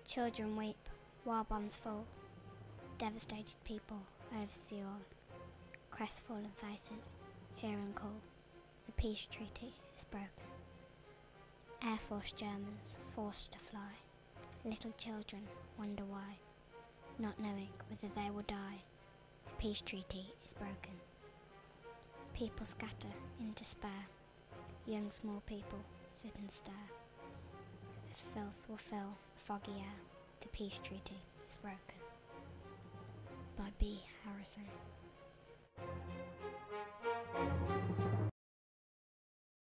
Children weep, while bombs fall. Devastated people oversee all. Crestfallen faces hear and call. The peace treaty is broken. Air Force Germans forced to fly. Little children wonder why, not knowing whether they will die. The peace treaty is broken. People scatter in despair. Young small people sit and stare. As filth will fill the foggy air, the peace treaty is broken. By B. Harrison.